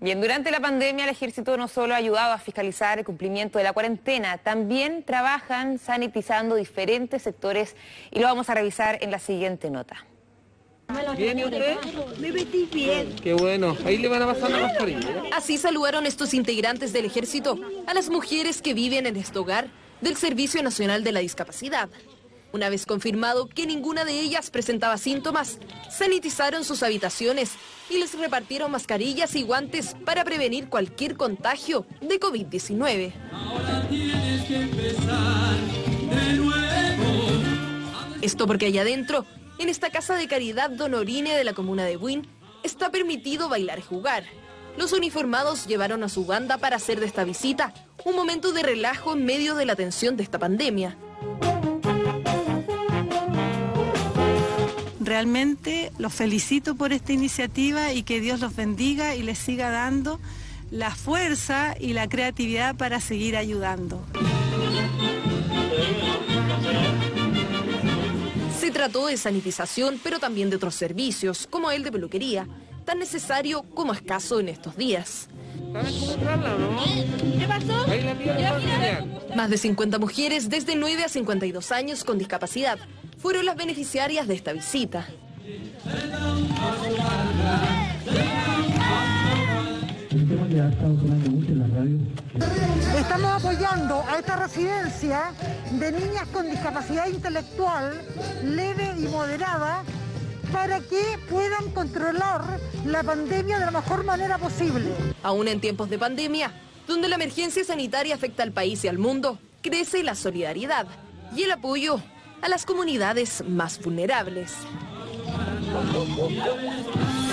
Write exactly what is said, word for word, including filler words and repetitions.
Bien, durante la pandemia el ejército no solo ha ayudado a fiscalizar el cumplimiento de la cuarentena, también trabajan sanitizando diferentes sectores y lo vamos a revisar en la siguiente nota. ¿Bien y usted? Me metí bien. Qué bueno, ahí le van a pasar la mascarilla. Así saludaron estos integrantes del ejército a las mujeres que viven en este hogar del Servicio Nacional de la Discapacidad. Una vez confirmado que ninguna de ellas presentaba síntomas, sanitizaron sus habitaciones y les repartieron mascarillas y guantes para prevenir cualquier contagio de COVID diecinueve. Ahora tienes que empezar de nuevo. Esto porque allá adentro, en esta casa de caridad Donorine de la comuna de Buin, está permitido bailar y jugar. Los uniformados llevaron a su banda para hacer de esta visita un momento de relajo en medio de la tensión de esta pandemia. Realmente los felicito por esta iniciativa y que Dios los bendiga y les siga dando la fuerza y la creatividad para seguir ayudando. Se trató de sanitización, pero también de otros servicios, como el de peluquería, tan necesario como escaso en estos días. ¿Saben cómo entrarla o no? ¿Qué pasó? Ahí la pierna. Más de cincuenta mujeres desde nueve a cincuenta y dos años con discapacidad fueron las beneficiarias de esta visita. Estamos apoyando a esta residencia de niñas con discapacidad intelectual leve y moderada para que puedan controlar la pandemia de la mejor manera posible. Aún en tiempos de pandemia, donde la emergencia sanitaria afecta al país y al mundo, crece la solidaridad y el apoyo a las comunidades más vulnerables.